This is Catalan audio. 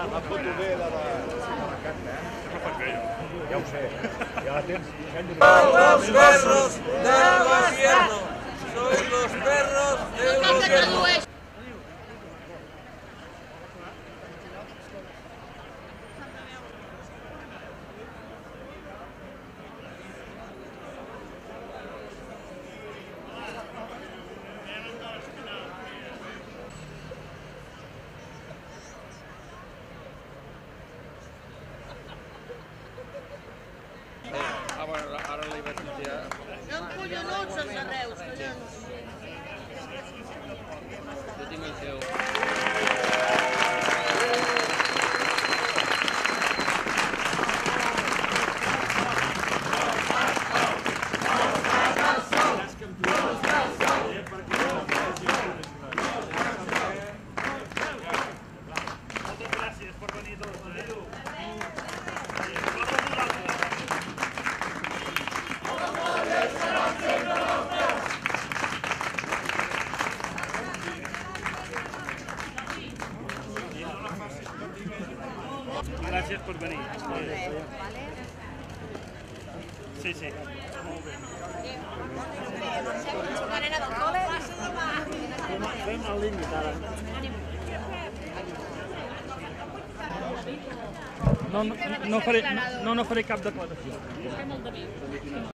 La foto ve de la carta, eh? Ja ho sé, ja la tens. Los perros del gobierno. Soy los perros del gobierno. Ara li vaig dir... No em collonuts els arreus, collons. Jo tinc el seu. Moltes gràcies per venir tots. Gràcies per venir. Sí, sí. Molt bé. Fem el límit ara. No faré cap declaració.